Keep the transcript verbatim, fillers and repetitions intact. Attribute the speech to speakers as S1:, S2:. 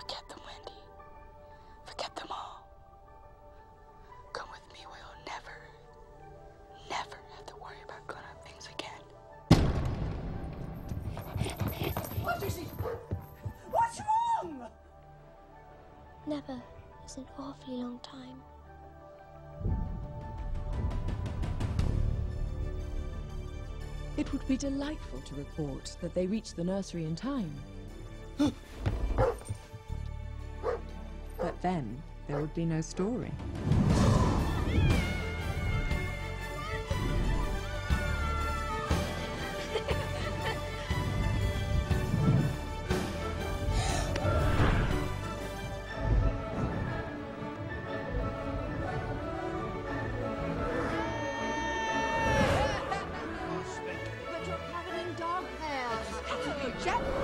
S1: Forget them, Wendy. Forget them all. Come with me where you'll never, never have to worry about grown-up things again.
S2: What is it? What's wrong?
S3: Never is an awfully long time.
S4: It would be delightful to report that they reached the nursery in time. But then there would be no story.
S2: But you're covered in dog hairs.